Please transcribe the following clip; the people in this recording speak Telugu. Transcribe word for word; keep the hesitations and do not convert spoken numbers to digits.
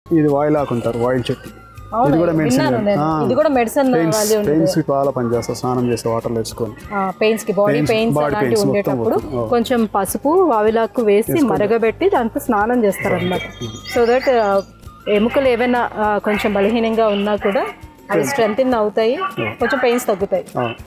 ఇది వాయిల్ ఆకుంటారు, వాయిల్ చెట్టు. ఇది కూడా మెడిసిన్, ఇది కూడా మెడిసిన్ పెయిన్స్ కి చాలా పనిచేస్తారు. స్నానం చేసే వాటర్ వేసుకొని పెయిన్స్ కి, బాడీ పెయిన్స్ అలాంటివి ఉండేటప్పుడు కొంచెం పసుపు వావిలాకు వేసి మరగబెట్టి దాంతో స్నానం చేస్తారు అన్నమాట. సో దట్ ఎముకలు ఏమైనా కొంచెం బలహీనంగా ఉన్నా కూడా అవి స్ట్రెంథెన్ అవుతాయి, కొంచెం పెయిన్స్ తగ్గుతాయి.